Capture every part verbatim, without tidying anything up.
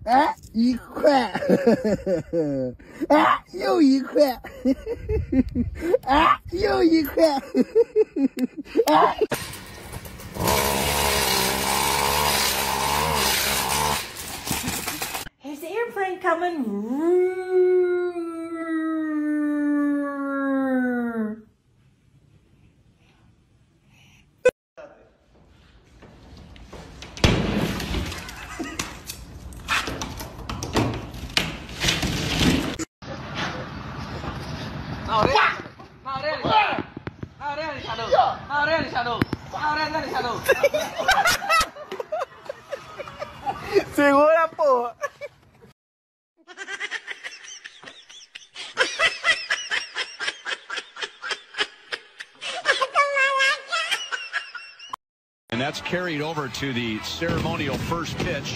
哎，一块，哎，又一块，哎，又一块，哎。 Here's the airplane coming. Nào đây. Nào đây. Nào đây đi shadow. Nào đây đi shadow. Nào đây đi shadow. Segura, porra. And that's carried over to the ceremonial first pitch,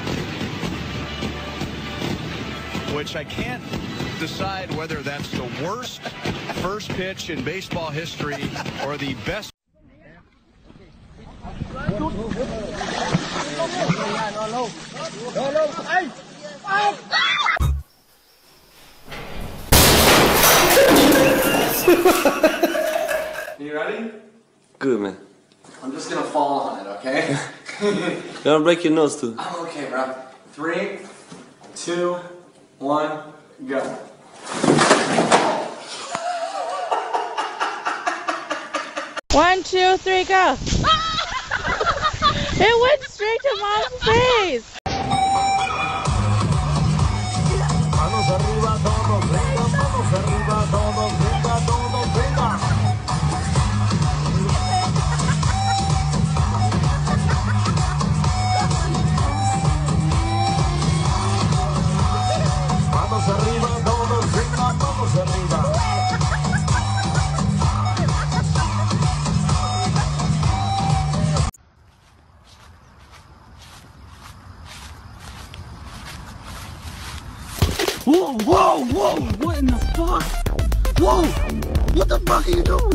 which I can't decide whether that's the worst first pitch in baseball history or the best. You ready? Good, man. I'm just gonna fall on it, okay? You're gonna break your nose too. I'm okay, bro. Three, two, one, go. One, two, three, go. It went straight to Mom's face. Manos arriba, todos, venga, manos arriba, todos, venga, todos, venga. Manos arriba, todos, venga, manos arriba. Whoa, whoa, whoa, what in the fuck? Whoa, what the fuck are you doing?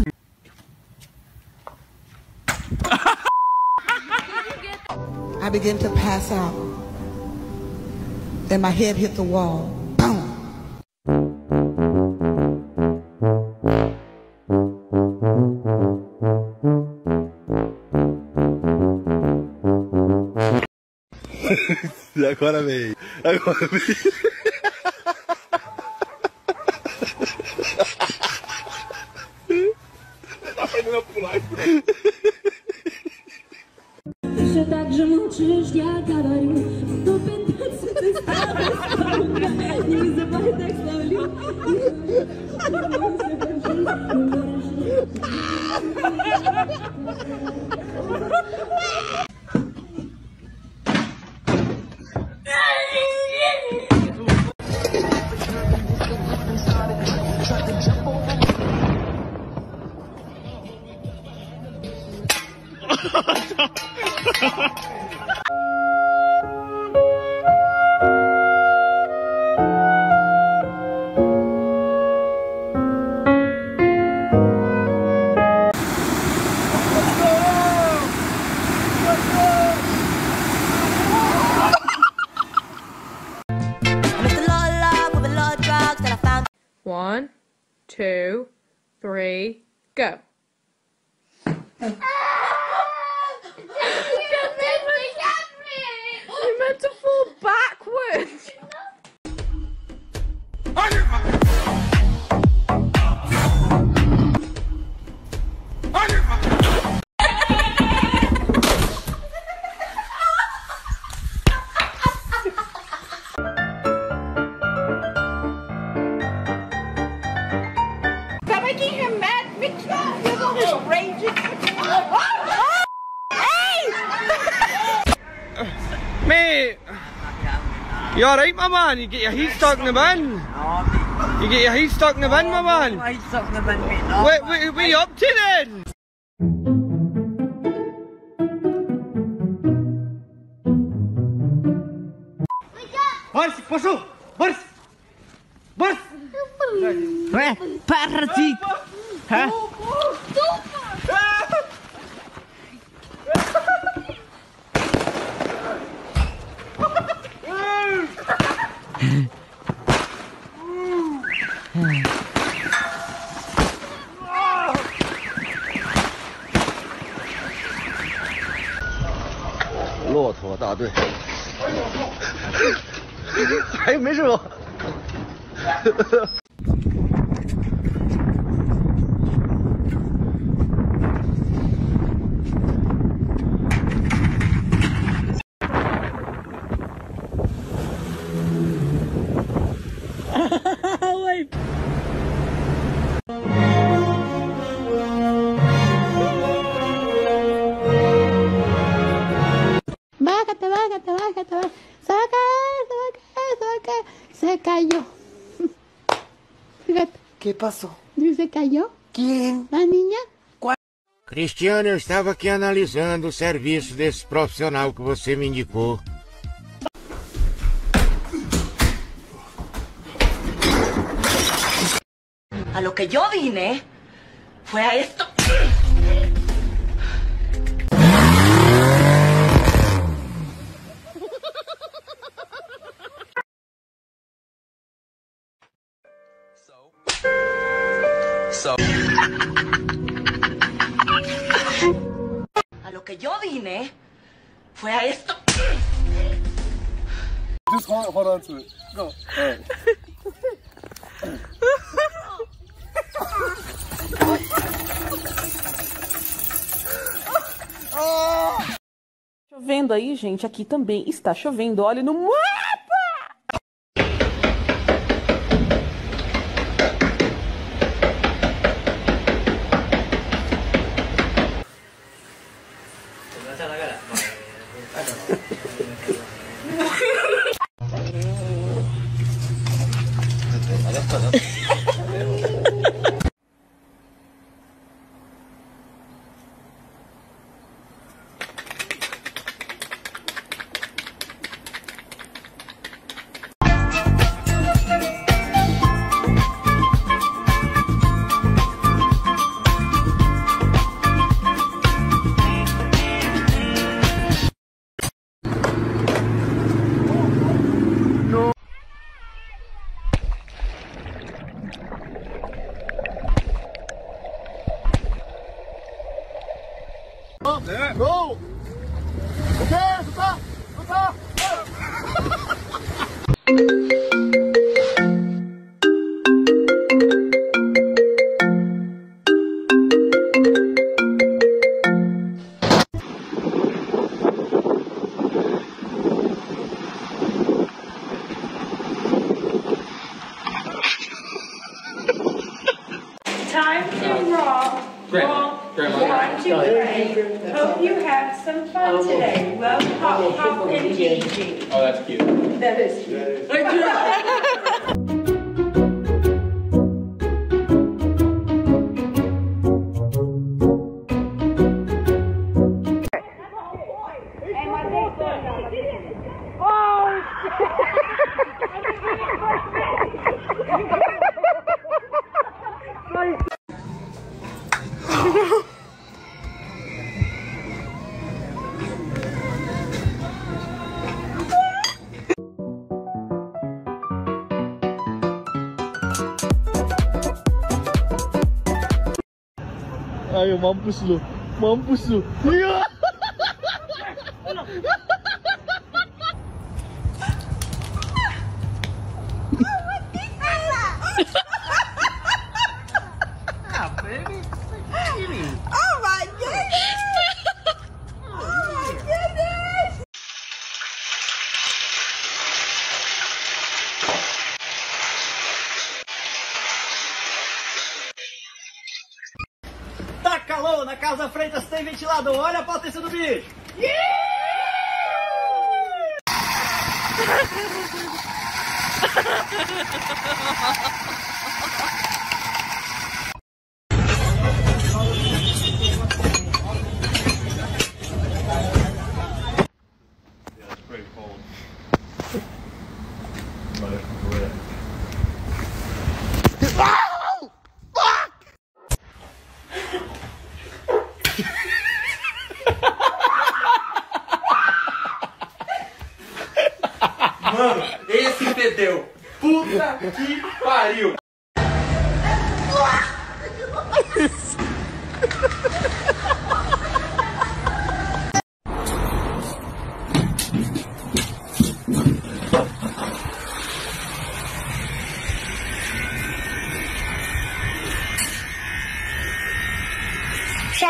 I began to pass out. Then my head hit the wall. Boom. Agora vem, agora vem. Tá aprendendo a pular. Еще так же молчишь, я говорю, то пятнадцать ты стала не вызывай так славлю. One, two, three, go. You meant to fall backwards. Stop making him mad, Mickey. You're always raging. Mate, you alright, my man? You get your heat stuck in the bin? You get your heat stuck in the bin, my man? What, what, what are you up to then? Борщ, пошел! Борщ! Борщ! Паразит. Huh? 打对。还没事吧？ Bájate, bájate, bájate, bájate. Se va a caer, se va a caer, se va a caer. Se cayó. Fíjate. ¿Qué pasó? ¿Se cayó? ¿Quién? ¿La niña? Cristiano, eu estava aqui analisando o serviço desse profissional que você me indicou. A lo que yo vine fue a esto. So. A lo que yo vine fue a esto. Just hold, hold on to it. Go. Chovendo aí, gente, aqui também está chovendo. Olha no mapa! Go! Okay, stop! Stop! Time to roll. Grandma. Time to play. Hope you have some fun today. Love, Pop, Pop, and Gigi. Oh, that's cute. That is cute. Ayo, mampus lu. Mampus lu. Iya. Oh my goodness! Oh my goodness! Tá calor, na casa Freitas tem ventilador, olha a potência do bicho! Mano, esse fedeu. Puta que pariu.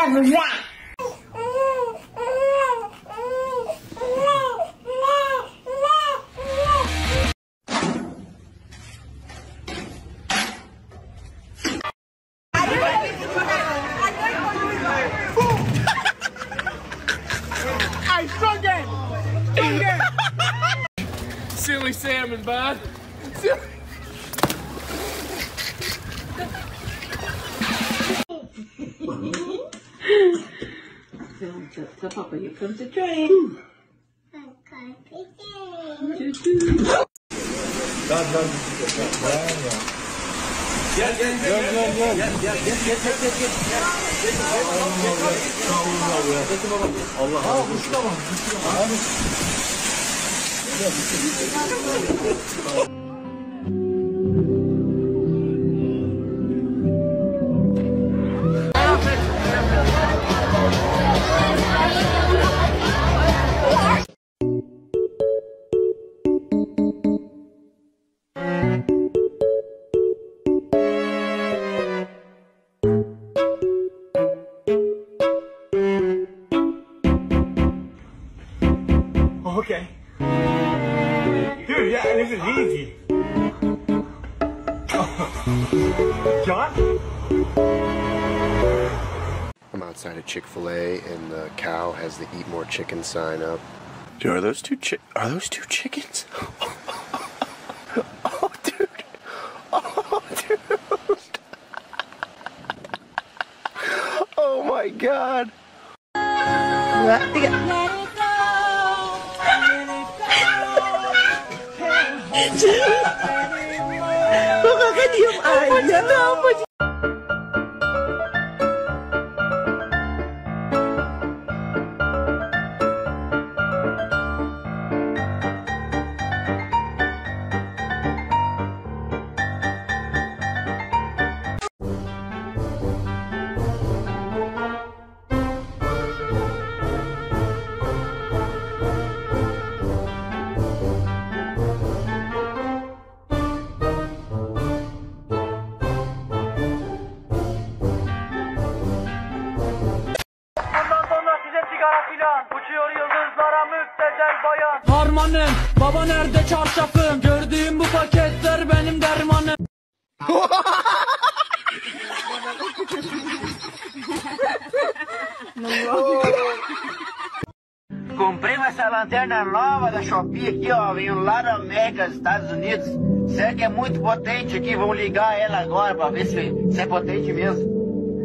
Silly salmon, bud. Silly. So, so Papa, here comes the train. Yes, yes, yes, yes, yes, yes, yes, yes, yes. Allah Allah. Okay. Dude, yeah, this is easy. John? I'm outside of Chick-fil-A and the cow has the eat more chicken sign up. Dude, are those two chi- are those two chickens? Oh, dude. Oh, dude. Oh my god. Makakadiyong ayaw. Harmanım, baba nerede çarşafım? Gördüğüm bu paketler benim dermanım. Comprei essa lanterna nova da Shopee aqui, ó, veio lá da América, Estados Unidos. Será que é muito potente aqui? Vamos ligar ela agora pra ver se, se é potente mesmo.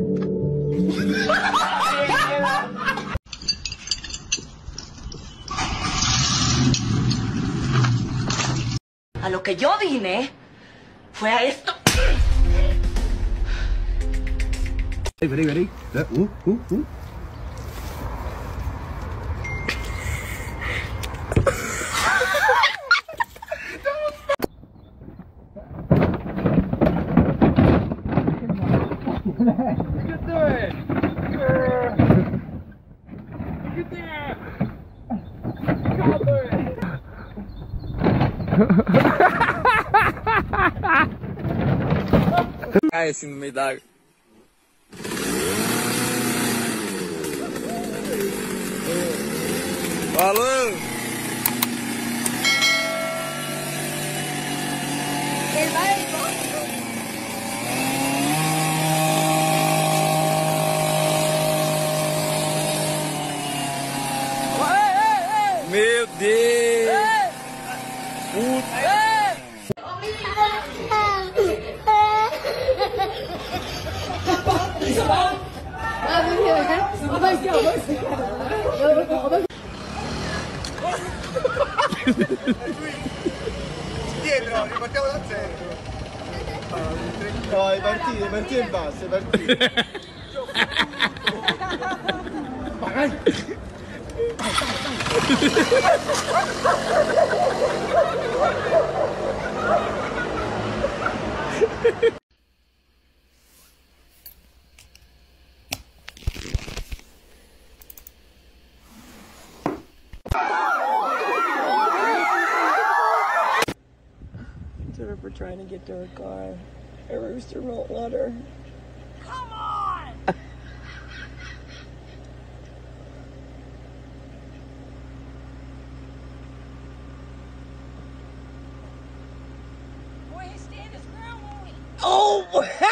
A lo que yo vine fue a esto. Ready, ready? Uh, uh, uh. You can do it! You can do it! You can do it! Cai assim no meio d'água. Falou! Ele vai embora. Meu Deus! Puta! Dietro, ripartiamo da zero. No, è partito, è partito in basso, è partito. Vai! We're trying to get to her car. A rooster won't let her. Come on! Oh!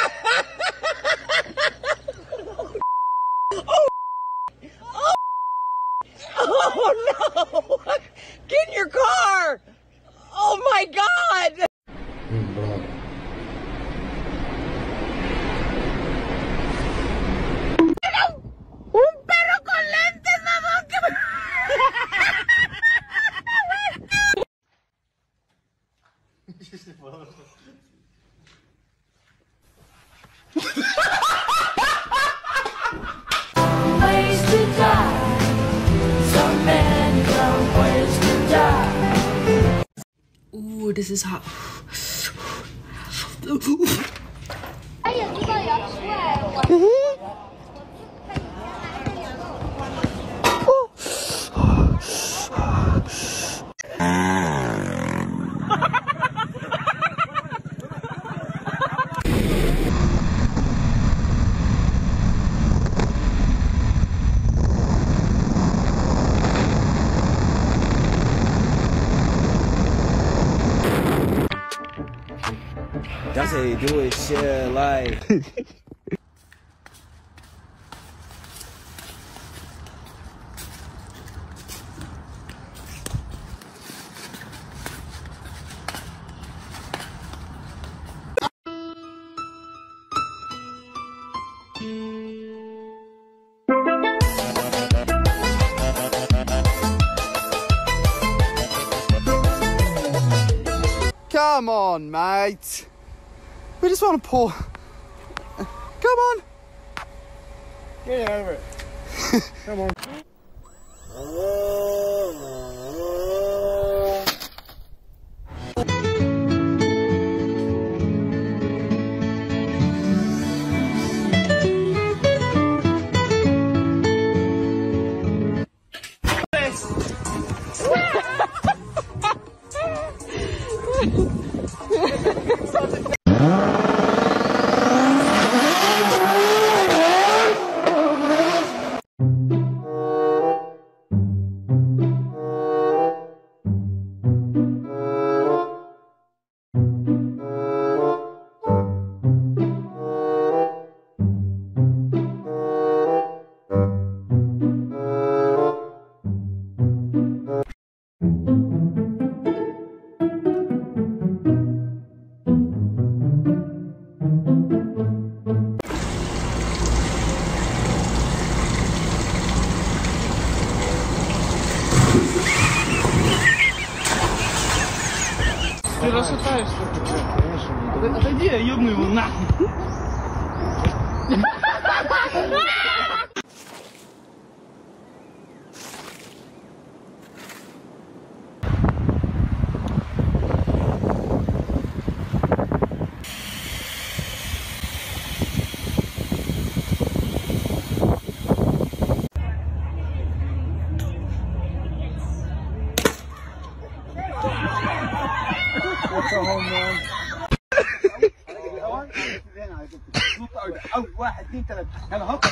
Oh! Oh! Oh no! Get in your car! Oh my God! ¡Un perro con lentes, mamón! ¡Que me... Ways to die. So many dumb ways to die. Ooh, this is hot. That's how you do it, shit, like. Come on, mate. We just want to pull. Come on. Get over it. Come on. Ты расшатаешься. Отойди, я ёбну его нахуй. What's a home run? أول واحد اثنين ثلاثة يلا هوب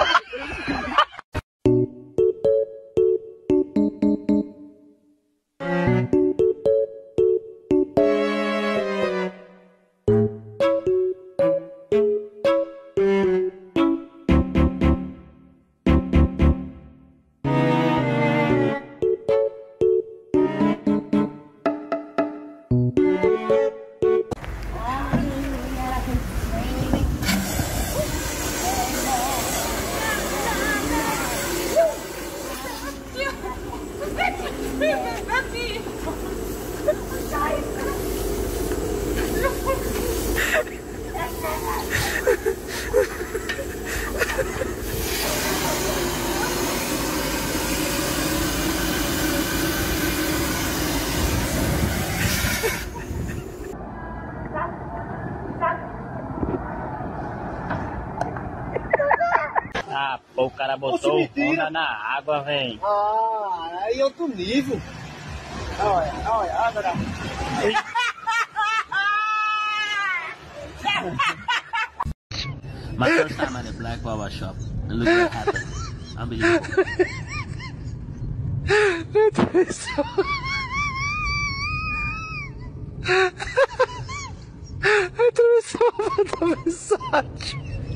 Ah, pô, o cara botou onda na água, velho. Ah, aí é outro nível. Olha, olha, agora. My first time at a black barber shop. And look what happened. Unbelievable. Atravessou. much.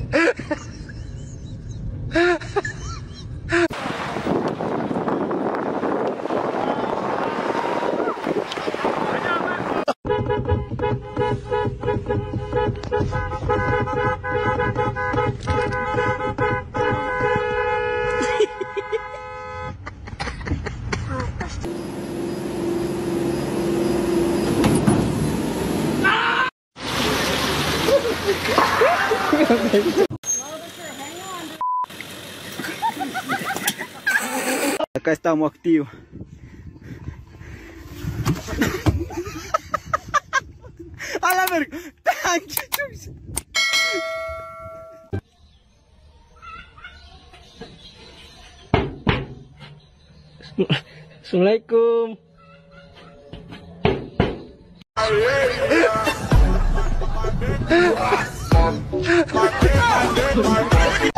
Acá estamos activos. A la verga. Assalamualaikum.